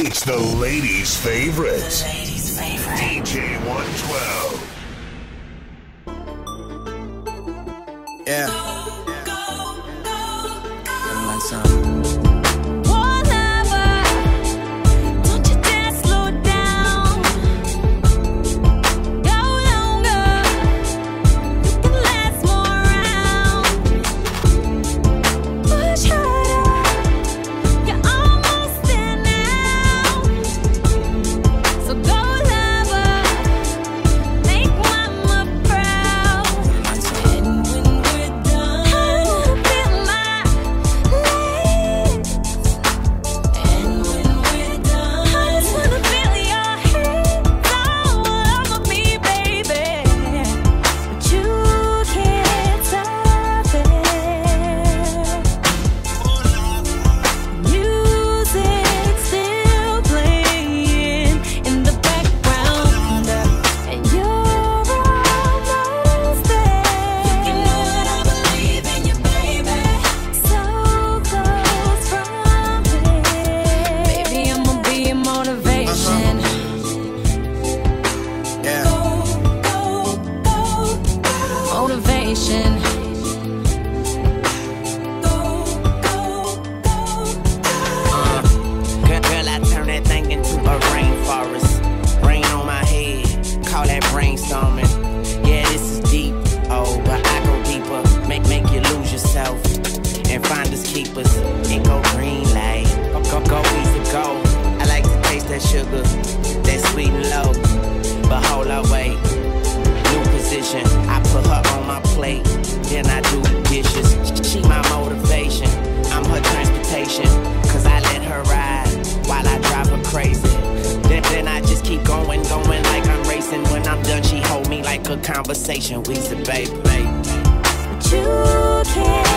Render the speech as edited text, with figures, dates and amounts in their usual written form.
It's the ladies' favorite. The ladies' favorite. DJ 112. Yeah. Girl, I turn that thing into a rainforest. Rain on my head, call that brainstorming. Yeah, this is deep, oh, but I go deeper. Make you lose yourself and find us keepers. It go green light, go easy go. I like to taste that sugar, that sweet and low. But hold up, wait, new position. I put her on my plate, then I do the dishes. She my motivation, I'm her transportation. Cause I let her ride while I drive her crazy. Then I just keep going like I'm racing. When I'm done, she hold me like a conversation. We say, baby. But you can't